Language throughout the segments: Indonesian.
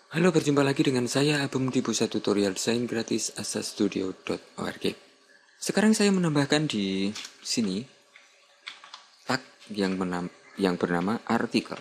Halo, berjumpa lagi dengan saya Abum di Pusat Tutorial Desain Gratis asastudio.org. Sekarang saya menambahkan di sini tag yang bernama artikel.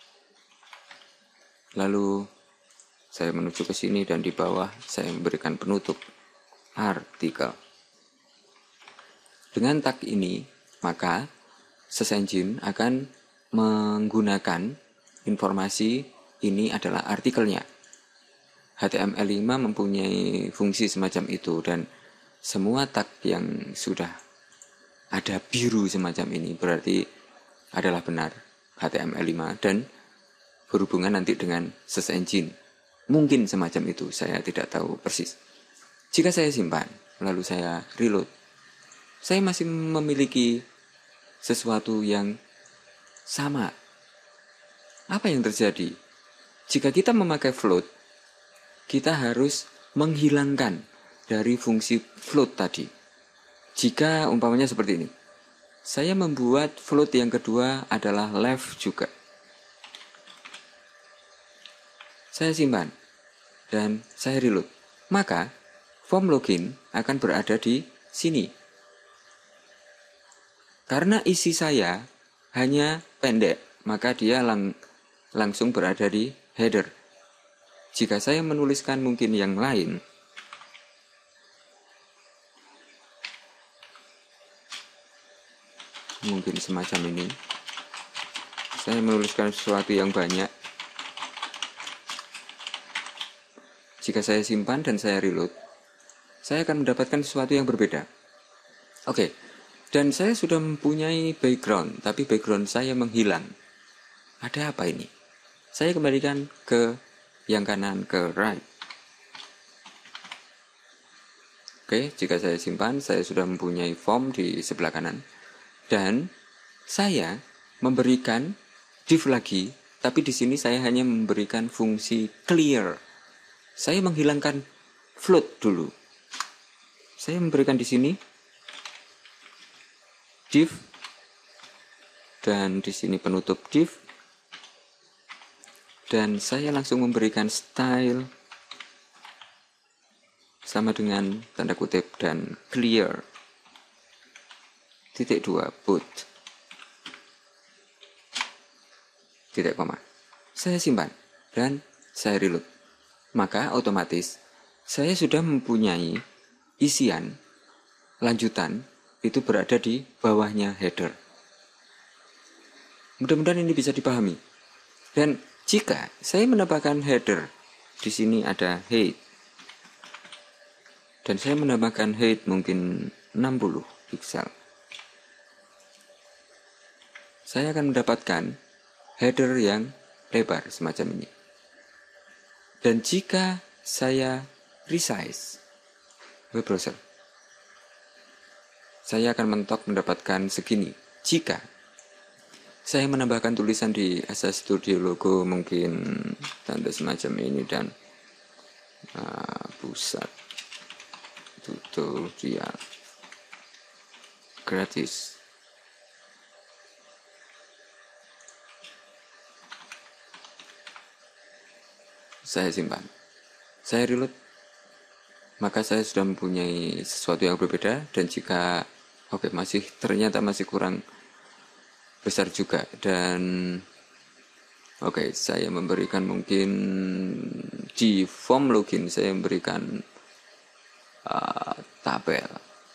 Lalu saya menuju ke sini dan di bawah saya memberikan penutup artikel. Dengan tag ini, maka search engine akan menggunakan informasi ini adalah artikelnya. HTML5 mempunyai fungsi semacam itu, dan semua tag yang sudah ada biru semacam ini berarti adalah benar HTML5 dan berhubungan nanti dengan search engine. Mungkin semacam itu, saya tidak tahu persis. Jika saya simpan, lalu saya reload, saya masih memiliki sesuatu yang sama. Apa yang terjadi? Jika kita memakai float, kita harus menghilangkan dari fungsi float tadi. Jika umpamanya seperti ini, saya membuat float yang kedua adalah left juga. Saya simpan dan saya reload. Maka form login akan berada di sini. Karena isi saya hanya pendek, maka dia langsung berada di header. Jika saya menuliskan mungkin yang lain, mungkin semacam ini, saya menuliskan sesuatu yang banyak. Jika saya simpan dan saya reload, saya akan mendapatkan sesuatu yang berbeda. Oke, dan saya sudah mempunyai background, tapi background saya menghilang. Ada apa ini? Saya kembalikan ke yang kanan, ke right. Oke, jika saya simpan, saya sudah mempunyai form di sebelah kanan. Dan saya memberikan div lagi, tapi di sini saya hanya memberikan fungsi clear. Saya menghilangkan float dulu. Saya memberikan di sini div, dan di sini penutup div, dan saya langsung memberikan style sama dengan tanda kutip dan clear. Titik 2 put titik koma. Saya simpan dan saya reload. Maka otomatis saya sudah mempunyai isian lanjutan itu berada di bawahnya header. Mudah-mudahan ini bisa dipahami. Dan jika saya menambahkan header, di sini ada height, dan saya menambahkan height mungkin 60 pixel, saya akan mendapatkan header yang lebar semacam ini. Dan jika saya resize web browser, saya akan mentok mendapatkan segini. Jika saya menambahkan tulisan di Asas Studio logo, mungkin tanda semacam ini, dan pusat tutorial gratis. Saya simpan, saya reload, maka saya sudah mempunyai sesuatu yang berbeda. Dan jika ternyata masih kurang besar juga, dan saya memberikan mungkin di form login saya memberikan tabel.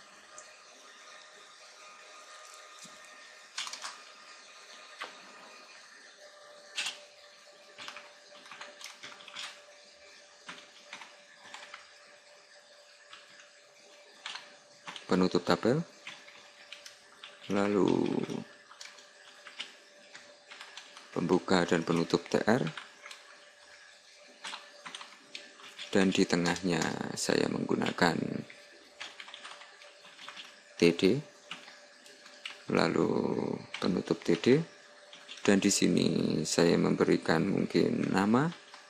Penutup tabel, lalu pembuka dan penutup TR, dan di tengahnya saya menggunakan TD, lalu penutup TD, dan di sini saya memberikan mungkin nama,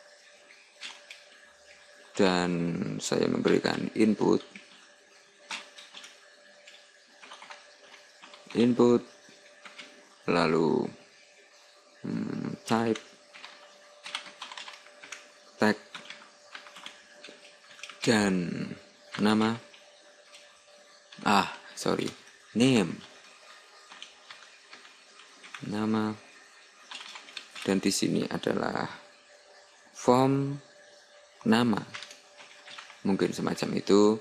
dan saya memberikan input, lalu type, tag, dan nama, name, nama, dan di sini adalah form nama, mungkin semacam itu.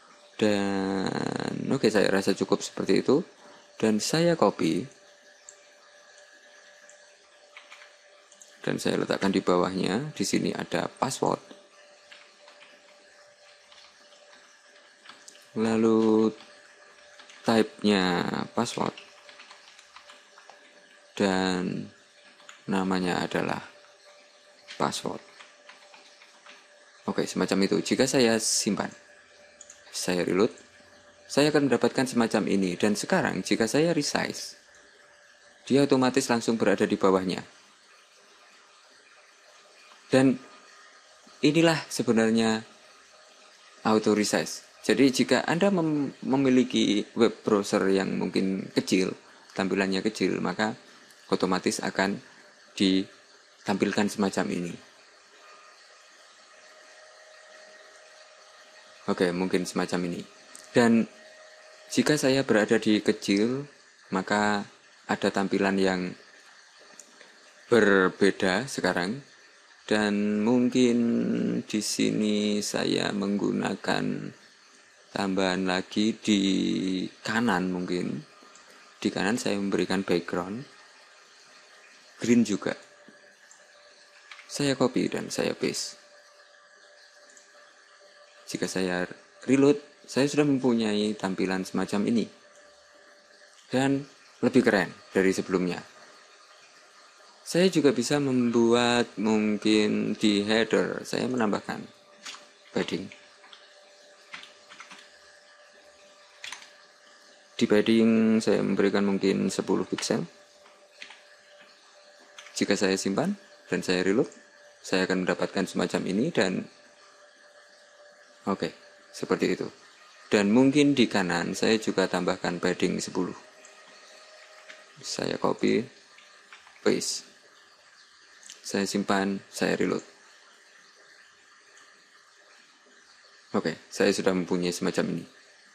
Dan oke, saya rasa cukup seperti itu, dan saya copy dan saya letakkan di bawahnya. Di sini ada password, lalu type-nya password, dan namanya adalah password. Oke, semacam itu. Jika saya simpan, saya reload, saya akan mendapatkan semacam ini. Dan sekarang jika saya resize, dia otomatis langsung berada di bawahnya. Dan inilah sebenarnya auto resize. Jadi jika Anda memiliki web browser yang mungkin kecil, tampilannya kecil, maka otomatis akan ditampilkan semacam ini. Oke, mungkin semacam ini. Dan jika saya berada di kecil, maka ada tampilan yang berbeda sekarang. Dan mungkin di sini saya menggunakan tambahan lagi di kanan mungkin. Di kanan saya memberikan background green juga. Saya copy dan saya paste. Jika saya reload, saya sudah mempunyai tampilan semacam ini. Dan lebih keren dari sebelumnya. Saya juga bisa membuat mungkin di header, saya menambahkan padding. Di padding saya memberikan mungkin 10 pixel. Jika saya simpan dan saya reload, saya akan mendapatkan semacam ini. Dan oke, seperti itu. Dan mungkin di kanan saya juga tambahkan padding 10. Saya copy, paste. Saya simpan, saya reload. Oke, saya sudah mempunyai semacam ini.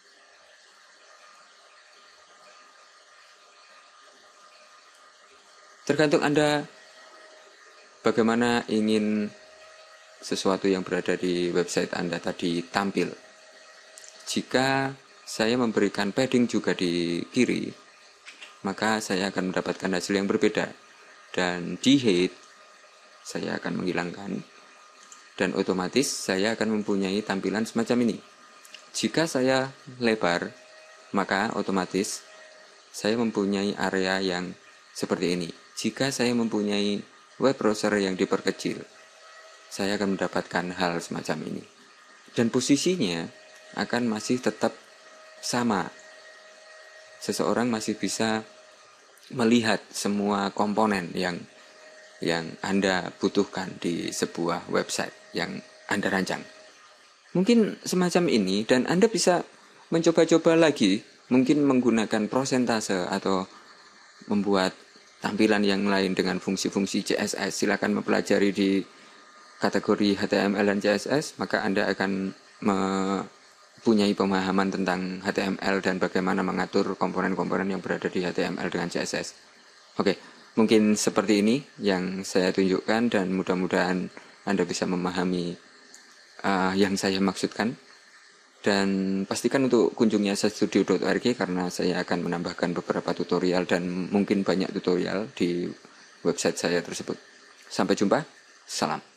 Tergantung Anda bagaimana ingin sesuatu yang berada di website Anda tadi tampil. Jika saya memberikan padding juga di kiri, maka saya akan mendapatkan hasil yang berbeda. Dan di head, saya akan menghilangkan. Dan otomatis saya akan mempunyai tampilan semacam ini. Jika saya lebar, maka otomatis saya mempunyai area yang seperti ini. Jika saya mempunyai web browser yang diperkecil, saya akan mendapatkan hal semacam ini. Dan posisinya akan masih tetap sama. Seseorang masih bisa melihat semua komponen yang Anda butuhkan di sebuah website yang Anda rancang. Mungkin semacam ini, dan Anda bisa mencoba-coba lagi, mungkin menggunakan prosentase atau membuat tampilan yang lain dengan fungsi-fungsi CSS. Silakan mempelajari di kategori HTML dan CSS, maka Anda akan mempunyai pemahaman tentang HTML dan bagaimana mengatur komponen-komponen yang berada di HTML dengan CSS. Oke, mungkin seperti ini yang saya tunjukkan, dan mudah-mudahan Anda bisa memahami yang saya maksudkan. Dan pastikan untuk kunjungi asastudio.org karena saya akan menambahkan beberapa tutorial dan mungkin banyak tutorial di website saya tersebut. Sampai jumpa, salam.